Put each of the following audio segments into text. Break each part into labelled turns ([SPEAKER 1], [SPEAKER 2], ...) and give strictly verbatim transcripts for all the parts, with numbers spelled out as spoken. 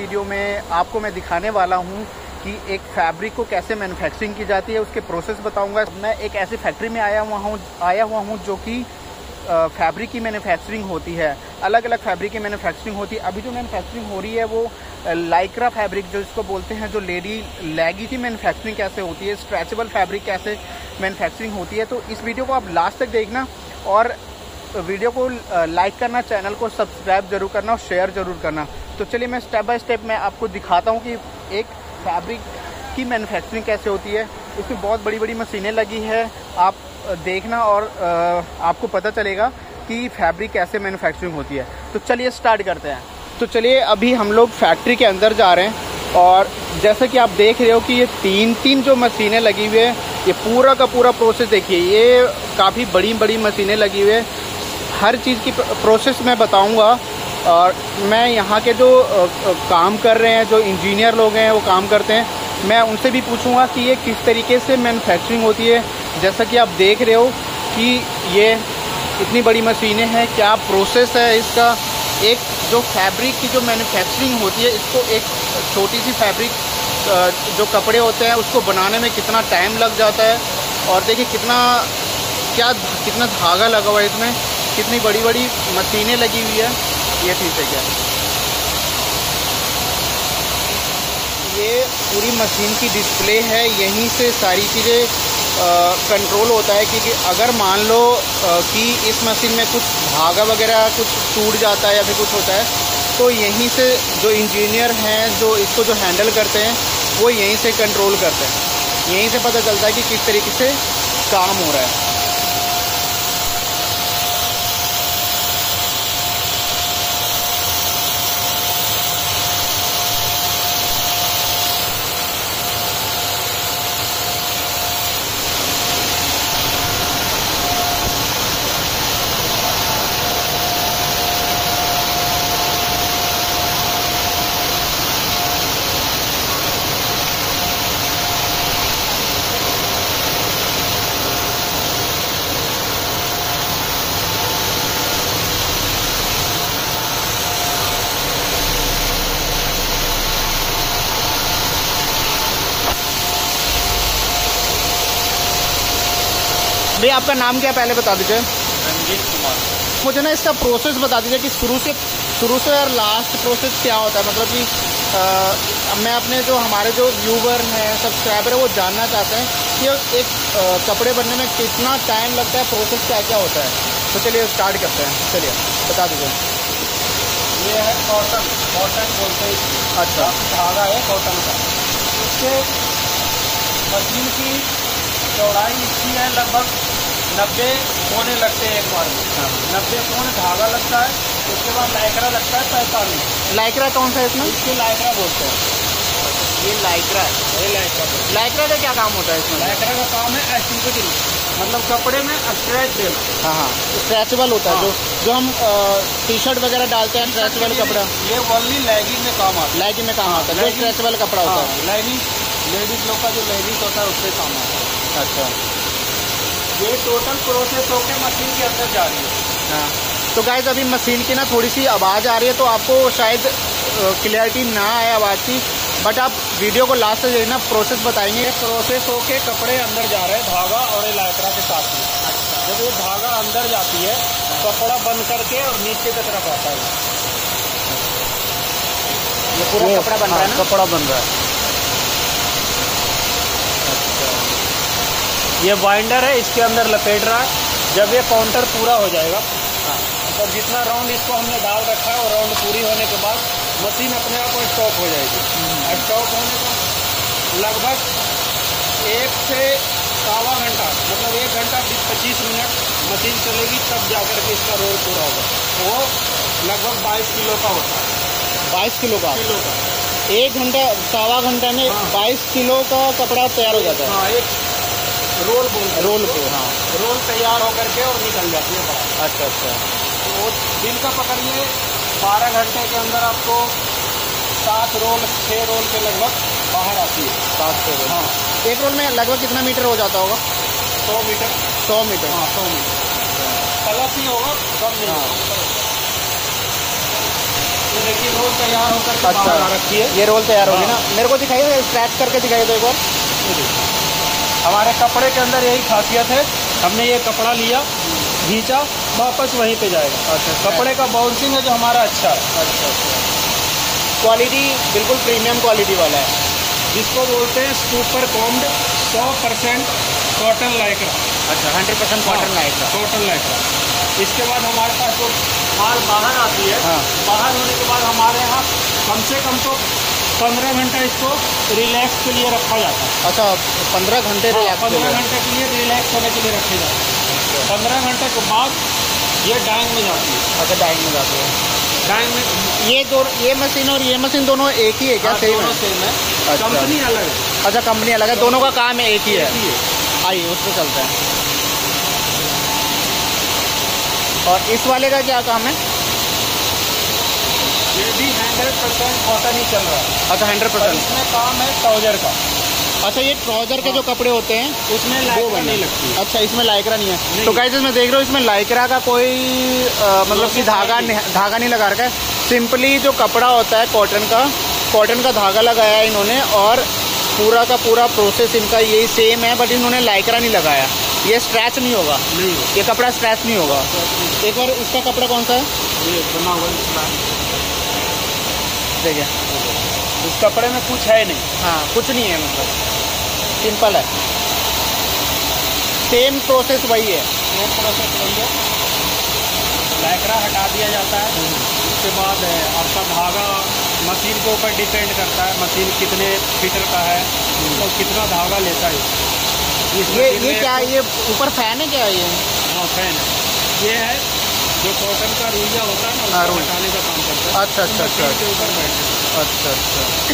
[SPEAKER 1] Video में आपको मैं दिखाने वाला हूँ कि एक फैब्रिक को कैसे मैन्युफैक्चरिंग की जाती है, उसके प्रोसेस बताऊंगा। मैं एक ऐसी फैक्ट्री में आया हुआ हूँ आया हुआ हूँ जो कि फैब्रिक की मैन्युफैक्चरिंग होती है। अलग अलग फैब्रिक की मैन्युफैक्चरिंग होती है। अभी जो मैन्युफैक्चरिंग हो रही है वो लाइक्रा फैब्रिक जो इसको बोलते हैं, जो लेडी लैगी की मैन्युफैक्चरिंग कैसे होती है, स्ट्रेचेबल फैब्रिक कैसे मैन्युफैक्चरिंग होती है। तो इस वीडियो को आप लास्ट तक देखना और वीडियो को लाइक करना, चैनल को सब्सक्राइब जरूर करना और शेयर जरूर करना। तो चलिए मैं स्टेप बाय स्टेप मैं आपको दिखाता हूँ कि एक फैब्रिक की मैन्युफैक्चरिंग कैसे होती है। इसमें बहुत बड़ी बड़ी मशीनें लगी है, आप देखना और आपको पता चलेगा कि फैब्रिक कैसे मैन्युफैक्चरिंग होती है। तो चलिए स्टार्ट करते हैं। तो चलिए अभी हम लोग फैक्ट्री के अंदर जा रहे हैं और जैसे कि आप देख रहे हो कि ये तीन तीन जो मशीनें लगी हुई है, ये पूरा का पूरा प्रोसेस देखिए, ये काफ़ी बड़ी बड़ी मशीनें लगी हुई है। हर चीज़ की प्रोसेस मैं बताऊंगा और मैं यहाँ के जो काम कर रहे हैं, जो इंजीनियर लोग हैं वो काम करते हैं, मैं उनसे भी पूछूंगा कि ये किस तरीके से मैन्युफैक्चरिंग होती है। जैसा कि आप देख रहे हो कि ये इतनी बड़ी मशीनें हैं, क्या प्रोसेस है इसका। एक जो फैब्रिक की जो मैन्युफैक्चरिंग होती है, इसको एक छोटी सी फैब्रिक जो कपड़े होते हैं उसको बनाने में कितना टाइम लग जाता है। और देखिए कितना क्या कितना धागा लगा हुआ है इसमें, कितनी बड़ी बड़ी मशीनें लगी हुई है। ये चीज़ है क्या, ये पूरी मशीन की डिस्प्ले है, यहीं से सारी चीज़ें कंट्रोल होता है। क्योंकि अगर मान लो आ, कि इस मशीन में कुछ धागा वगैरह कुछ टूट जाता है या फिर कुछ होता है, तो यहीं से जो इंजीनियर हैं जो इसको जो हैंडल करते हैं वो यहीं से कंट्रोल करते हैं। यहीं से पता चलता है कि किस तरीके से काम हो रहा है। भैया आपका नाम क्या पहले बता दीजिए।
[SPEAKER 2] रंजीत कुमार।
[SPEAKER 1] मुझे ना इसका प्रोसेस बता दीजिए कि शुरू से शुरू से और लास्ट प्रोसेस क्या होता है। मतलब कि आ, मैं अपने जो हमारे जो व्यूवर हैं, सब्सक्राइबर है, वो जानना चाहते हैं कि एक आ, कपड़े बनने में कितना टाइम लगता है, प्रोसेस क्या क्या होता है। तो चलिए स्टार्ट करते हैं, चलिए बता दीजिए।
[SPEAKER 2] ये है कॉटन, कॉटन बोलते हैं।
[SPEAKER 1] अच्छा,
[SPEAKER 2] धागा है कॉटन का। इसके मशीन की चौड़ाई इसकी है लगभग नब्बे कोने लगते हैं एक बार में।
[SPEAKER 1] हाँ।
[SPEAKER 2] नब्बे कोने धागा लगता है। उसके बाद लाइक्रा लगता है पैंतालीस।
[SPEAKER 1] लाइक्रा कौन सा है इसमें?
[SPEAKER 2] इसको लाइक्रा बोलते हैं।
[SPEAKER 1] ये लाइक्रा है।
[SPEAKER 2] ये लाइक्रा बोलते हैं।
[SPEAKER 1] लाइक्रा का क्या काम होता है इसमें?
[SPEAKER 2] लाइक्रा का काम है एस्टिकेटिंग, मतलब कपड़े में स्ट्रेच देना।
[SPEAKER 1] हाँ हाँ, स्ट्रेचेबल होता है।
[SPEAKER 2] हाँ।
[SPEAKER 1] जो जो हम टी शर्ट वगैरह डालते हैं, स्ट्रेचेबल कपड़ा,
[SPEAKER 2] ये ओनली लैगिंग में काम आता है।
[SPEAKER 1] लैगिंग में काम आता है, जो स्ट्रेचेबल कपड़ा होता है।
[SPEAKER 2] लैगिंग लेडीज लोग का जो लैगिंग होता है उससे काम आता है।
[SPEAKER 1] अच्छा,
[SPEAKER 2] ये टोटल प्रोसेस होकर मशीन के अंदर जा रही है।
[SPEAKER 1] हाँ। तो गाइस अभी मशीन की ना थोड़ी सी आवाज़ आ रही है, तो आपको शायद क्लियरिटी ना आए आवाज़ की, बट आप वीडियो को लास्ट से देखना, प्रोसेस बताएंगे।
[SPEAKER 2] ये प्रोसेस होके कपड़े अंदर जा रहे हैं धागा और ये लाइक्रा के साथ में।
[SPEAKER 1] अच्छा,
[SPEAKER 2] जब ये धागा अंदर जाती है कपड़ा बंद करके और नीचे की तरफ आता है।
[SPEAKER 1] ये पूरा कपड़ा बन रहा है ना?
[SPEAKER 2] कपड़ा बन रहा है। ये बाइंडर है, इसके अंदर लपेट रहा है। जब ये काउंटर पूरा हो जाएगा, तो जितना राउंड इसको हमने डाल रखा है और राउंड पूरी होने के बाद मशीन अपने आप स्टॉप हो जाएगी। स्टॉप होने का लगभग एक से सवा घंटा, मतलब एक घंटा बीस पच्चीस मिनट मशीन चलेगी, तब जाकर के इसका रोल पूरा होगा। वो लगभग बाईस किलो का होता है।
[SPEAKER 1] बाईस किलो का
[SPEAKER 2] किलो का
[SPEAKER 1] एक घंटा सवा घंटा में
[SPEAKER 2] हाँ।
[SPEAKER 1] बाईस किलो का कपड़ा तैयार हो जाता है।
[SPEAKER 2] हाँ, एक रोल बोलते
[SPEAKER 1] रोल को, हाँ,
[SPEAKER 2] रोल तैयार होकर के और निकल जाती है बाहर।
[SPEAKER 1] अच्छा अच्छा।
[SPEAKER 2] तो दिन का पकड़िए बारह घंटे के अंदर आपको सात रोल छः रोल के लगभग बाहर आती है।
[SPEAKER 1] सात सौ रोल।
[SPEAKER 2] हाँ,
[SPEAKER 1] एक रोल में लगभग कितना मीटर हो जाता होगा?
[SPEAKER 2] सौ मीटर।
[SPEAKER 1] सौ मीटर।
[SPEAKER 2] हाँ, सौ मीटर प्लस ही होगा, कम नहीं
[SPEAKER 1] हाँ।
[SPEAKER 2] होगा। ये देखिए रोल तैयार होकर के
[SPEAKER 1] अच्छा
[SPEAKER 2] बाहर आ रखी है।
[SPEAKER 1] ये रोल तैयार होगी
[SPEAKER 2] हाँ।
[SPEAKER 1] ना, मेरे को दिखाइए, स्क्रैच करके दिखाइए दो एक बार।
[SPEAKER 2] हमारे कपड़े के अंदर यही खासियत है, हमने ये कपड़ा लिया, खींचा, वापस वहीं पे जाएगा।
[SPEAKER 1] अच्छा,
[SPEAKER 2] कपड़े का बाउंसिंग है जो हमारा अच्छा है।
[SPEAKER 1] अच्छा अच्छा, क्वालिटी बिल्कुल प्रीमियम क्वालिटी वाला है,
[SPEAKER 2] जिसको बोलते हैं सुपर कॉम्ड सौ परसेंट कॉटन लाइक्रा।
[SPEAKER 1] अच्छा hundred percent cotton lycra,
[SPEAKER 2] cotton lycra. इसके बाद हमारे पास जो माल बाहर आती है,
[SPEAKER 1] हाँ।
[SPEAKER 2] बाहर होने के बाद हमारे यहाँ कम से कम तो पंद्रह घंटा इसको रिलैक्स के लिए रखा जाता है।
[SPEAKER 1] अच्छा पंद्रह घंटे रिलैक्स,
[SPEAKER 2] पंद्रह घंटे के लिए रिलैक्स होने के लिए रखे जाते हैं। पंद्रह घंटे के बाद ये डाइंग में जाती है।
[SPEAKER 1] अच्छा डाइंग में जाती है।
[SPEAKER 2] डाइंग में
[SPEAKER 1] ये दो, ये मशीन और ये मशीन दोनों एक ही है क्या? सेम है?
[SPEAKER 2] सेम है,
[SPEAKER 1] अच्छा।
[SPEAKER 2] कंपनी अलग है।
[SPEAKER 1] अच्छा कंपनी अलग है, दोनों का काम है एक ही है। आइए उस पर चलते हैं। और इस वाले का क्या काम है?
[SPEAKER 2] ये भी हंड्रेड परसेंट कॉटन ही चल रहा है।
[SPEAKER 1] अच्छा हंड्रेड परसेंट।
[SPEAKER 2] इसमें काम है ट्राउजर का।
[SPEAKER 1] अच्छा ये ट्राउजर के जो कपड़े होते हैं
[SPEAKER 2] उसमें लाइक्रा नहीं लगती।
[SPEAKER 1] अच्छा इसमें लाइक्रा नहीं है,
[SPEAKER 2] नहीं।
[SPEAKER 1] तो गाइस मैं देख रहा हूँ इसमें लाइक्रा का कोई आ, मतलब कि धागा नहीं, धागा नहीं लगा रखा है। सिंपली जो कपड़ा होता है कॉटन का, कॉटन का धागा लगाया है इन्होंने, और पूरा का पूरा प्रोसेस इनका यही सेम है, बट इन्होंने लाइक्रा नहीं लगाया। ये स्क्रैच नहीं होगा,
[SPEAKER 2] नहीं
[SPEAKER 1] ये कपड़ा स्क्रैच नहीं होगा। एक बार इसका कपड़ा कौन सा है?
[SPEAKER 2] ये बना हुआ
[SPEAKER 1] देखिए
[SPEAKER 2] इस कपड़े में कुछ है नहीं।
[SPEAKER 1] हाँ कुछ नहीं है, मतलब सिंपल है, सेम प्रोसेस वही है।
[SPEAKER 2] सेम प्रोसेस वही है। लाइक्रा हटा दिया जाता है, उसके बाद आपका धागा मशीन के ऊपर डिपेंड करता है, मशीन कितने फीटर का है और कितना धागा लेता है।
[SPEAKER 1] ये ये क्या है? ये ऊपर फैन है क्या? ये
[SPEAKER 2] हाँ फैन है। ये है जो कॉटन का रुइया होता है ना, उसको हटाने का काम करता है।
[SPEAKER 1] अच्छा अच्छा अच्छा
[SPEAKER 2] के ऊपर बैठे।
[SPEAKER 1] अच्छा अच्छा।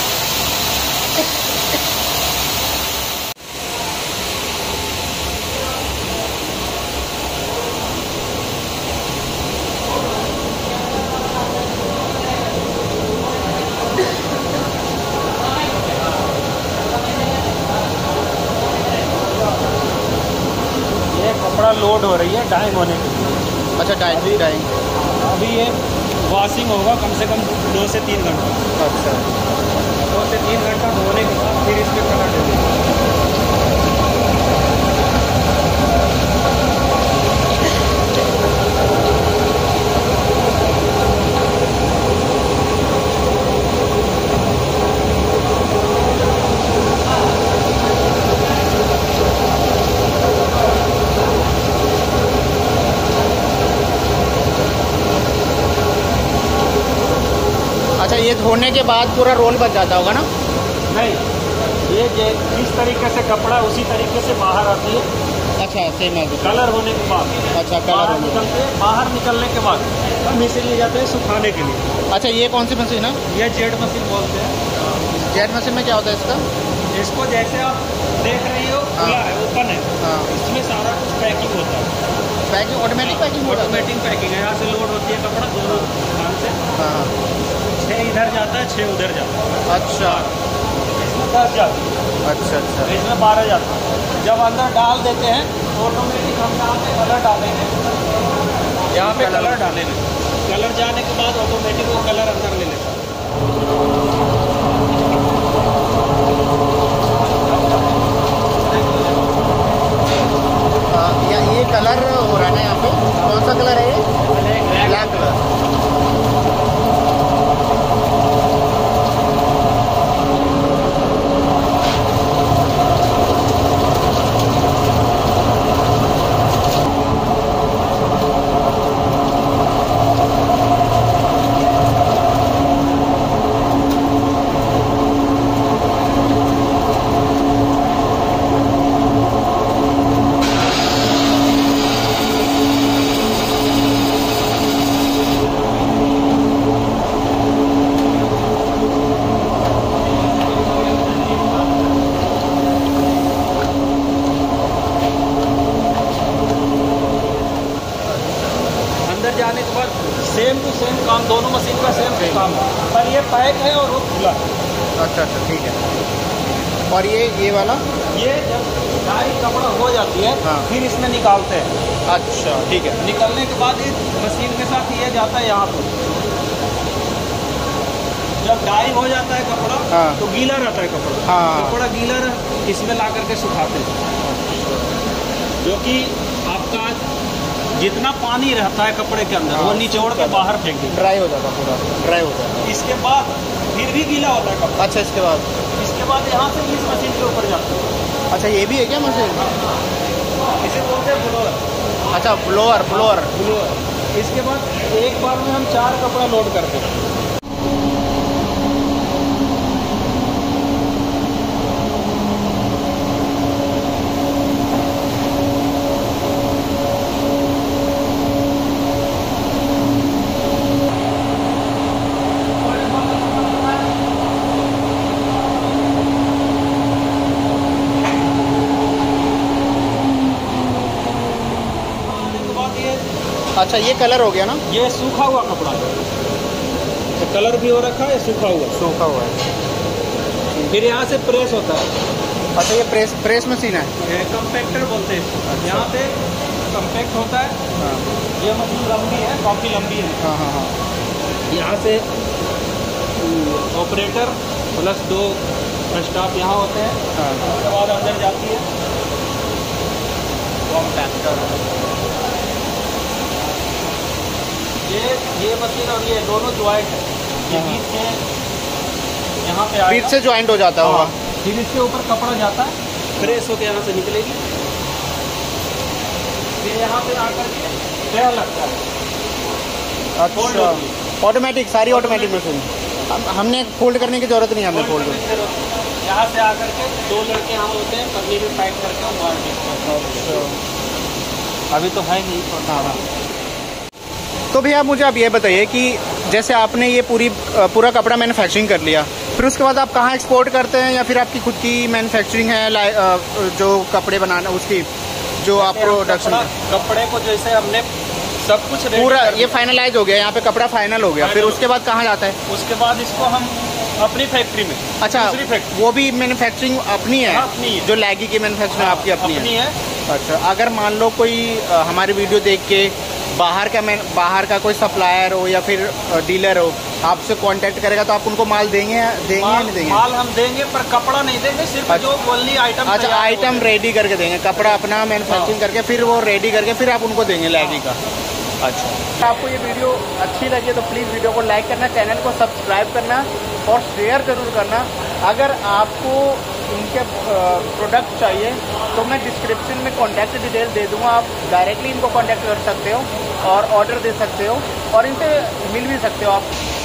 [SPEAKER 2] ये कपड़ा लोड हो रही है डाइंग होने के लिए।
[SPEAKER 1] अच्छा डाइंग भी डाइंग,
[SPEAKER 2] अभी ये वॉशिंग होगा कम से कम दो से तीन घंटा।
[SPEAKER 1] अच्छा
[SPEAKER 2] दो से तीन घंटा धोने के बाद फिर इस पर कलर देंगे।
[SPEAKER 1] अच्छा ये धोने के बाद पूरा रोल बच जाता होगा ना?
[SPEAKER 2] नहीं, ये जे जिस तरीके से कपड़ा उसी तरीके से बाहर आती है।
[SPEAKER 1] अच्छा सेम है।
[SPEAKER 2] कलर होने के बाद,
[SPEAKER 1] अच्छा कलर
[SPEAKER 2] बाहर
[SPEAKER 1] होने
[SPEAKER 2] निकलते बाहर निकलने के बाद हम इसे ले जाते हैं सुखाने के लिए।
[SPEAKER 1] अच्छा ये कौन सी मशीन है?
[SPEAKER 2] ये जेड मशीन बोलते हैं।
[SPEAKER 1] जेट मशीन में क्या होता है इसका?
[SPEAKER 2] इसको जैसे आप देख रही हो खुला है, ओपन है।
[SPEAKER 1] हाँ
[SPEAKER 2] इसमें सारा कुछ पैकिंग होता है।
[SPEAKER 1] पैकिंग ऑटोमेटिक पैकिंग होता है?
[SPEAKER 2] ऑटोमेटिक पैकिंग है, यहाँ से लोड होती है कपड़ा दोनों ध्यान से।
[SPEAKER 1] हाँ
[SPEAKER 2] छः इधर जाता है, छः उधर जाता है।
[SPEAKER 1] अच्छा
[SPEAKER 2] इसमें दस जाता है,
[SPEAKER 1] अच्छा अच्छा।
[SPEAKER 2] इसमें बारह जाता है। जब अंदर डाल देते हैं तो ऑटोमेटिक हम यहाँ पे कलर डालेंगे, यहाँ पे कलर डालेंगे। कलर जाने के बाद ऑटोमेटिक वो कलर अंदर ले लेता है।
[SPEAKER 1] या ये कलर हो रहा है ना यहाँ पे, कौन सा कलर है ये? Black colour.
[SPEAKER 2] जाने के बाद सेम टू सेम काम, दोनों मशीन का सेम टू काम है, पर ये पैक है और वो खुला है।
[SPEAKER 1] अच्छा अच्छा ठीक है। और ये ये वाला,
[SPEAKER 2] ये जब डाई कपड़ा हो जाती है
[SPEAKER 1] हाँ।
[SPEAKER 2] फिर इसमें निकालते हैं।
[SPEAKER 1] अच्छा ठीक है।
[SPEAKER 2] निकलने के बाद इस मशीन के साथ ये जाता है यहाँ पर, जब डाई हो जाता है कपड़ा
[SPEAKER 1] हाँ।
[SPEAKER 2] तो गीला रहता है कपड़ा।
[SPEAKER 1] हाँ।
[SPEAKER 2] कपड़ा गीला रह इसमें ला करके सुखाते हैं, जो कि आपका जितना पानी रहता है कपड़े के अंदर वो निचोड़ के बाहर फेंक देते,
[SPEAKER 1] ड्राई हो जाता पूरा, ड्राई हो जाता।
[SPEAKER 2] इसके बाद फिर भी गीला होता है कपड़ा।
[SPEAKER 1] अच्छा, इसके बाद
[SPEAKER 2] इसके बाद यहाँ से इस मशीन के ऊपर जाता है।
[SPEAKER 1] अच्छा, ये भी है क्या मशीन?
[SPEAKER 2] इसे बोलते हैं ब्लोअर।
[SPEAKER 1] अच्छा, ब्लोअर ब्लोअर
[SPEAKER 2] ब्लोअर। इसके बाद एक बार में हम चार कपड़ा लोड करते हैं।
[SPEAKER 1] अच्छा, ये कलर हो गया ना?
[SPEAKER 2] ये सूखा हुआ कपड़ा है, तो कलर भी हो रखा है, सूखा हुआ
[SPEAKER 1] सूखा हुआ है।
[SPEAKER 2] फिर यहाँ से प्रेस होता है।
[SPEAKER 1] अच्छा, ये प्रेस प्रेस मशीन है?
[SPEAKER 2] ये कंपैक्टर बोलते हैं इसको। यहाँ पे कंपैक्ट होता है।
[SPEAKER 1] हाँ।
[SPEAKER 2] ये मशीन लंबी है, काफ़ी लंबी है।
[SPEAKER 1] हाँ हाँ हाँ।
[SPEAKER 2] यहाँ से ऑपरेटर प्लस दो स्टाफ यहाँ होते हैं।
[SPEAKER 1] हाँ।
[SPEAKER 2] उसके बाद अंदर जाती है कंपैक्टर। ये ये मशीन और ये दोनों ज्वाइंट है, ये बीच से यहाँ पे
[SPEAKER 1] बीच से ज्वाइंट हो जाता होगा।
[SPEAKER 2] फिर इसके ऊपर कपड़ा जाता है, प्रेस होकर यहाँ से निकलेगी, फिर यहाँ पे आकर के तह लगता है।
[SPEAKER 1] अच्छा, ऑटोमेटिक, सारी ऑटोमेटिक मशीन। हमने फोल्ड करने की जरूरत नहीं है, हमें फोल्ड
[SPEAKER 2] यहाँ से आकर के दो लड़के यहाँ होते हैं, पन्नी में पैक करके हम बाहर देखते हैं। अभी तो है नहीं।
[SPEAKER 1] हाँ हाँ। तो भैया मुझे आप ये बताइए कि जैसे आपने ये पूरी पूरा कपड़ा मैन्युफैक्चरिंग कर लिया, फिर उसके बाद आप कहाँ एक्सपोर्ट करते हैं, या फिर आपकी खुद की मैन्युफैक्चरिंग है जो कपड़े बनाना उसकी, जो आप प्रोडक्शन?
[SPEAKER 2] कपड़े को जैसे हमने सब कुछ
[SPEAKER 1] पूरा ये फाइनलाइज हो गया, यहाँ पे कपड़ा फाइनल हो गया, फिर उसके बाद कहाँ जाता है?
[SPEAKER 2] उसके बाद इसको हम अपनी फैक्ट्री में। अच्छा,
[SPEAKER 1] वो भी मैन्युफैक्चरिंग अपनी है?
[SPEAKER 2] अपनी है।
[SPEAKER 1] जो लैगी की मैन्युफैक्चरिंग आपकी अपनी
[SPEAKER 2] है?
[SPEAKER 1] अच्छा, अगर मान लो कोई हमारी वीडियो देख के बाहर का मैं बाहर का कोई सप्लायर हो या फिर डीलर हो, आपसे कांटेक्ट करेगा तो आप उनको माल देंगे देंगे या नहीं देंगे?
[SPEAKER 2] माल हम देंगे, पर कपड़ा नहीं देंगे, सिर्फ अच्छा, जो ओनली आइटम।
[SPEAKER 1] अच्छा, आइटम रेडी करके देंगे, कपड़ा अपना मैन्युफैक्चरिंग करके फिर वो रेडी करके फिर आप उनको देंगे लैगी का। अच्छा, आपको ये वीडियो अच्छी लगी तो प्लीज़ वीडियो को लाइक करना, चैनल को सब्सक्राइब करना और शेयर ज़रूर करना। अगर आपको इनके प्रोडक्ट चाहिए तो मैं डिस्क्रिप्शन में कॉन्टैक्ट डिटेल दे दूंगा, आप डायरेक्टली इनको कॉन्टैक्ट कर सकते हो और ऑर्डर दे सकते हो और इनसे मिल भी सकते हो आप।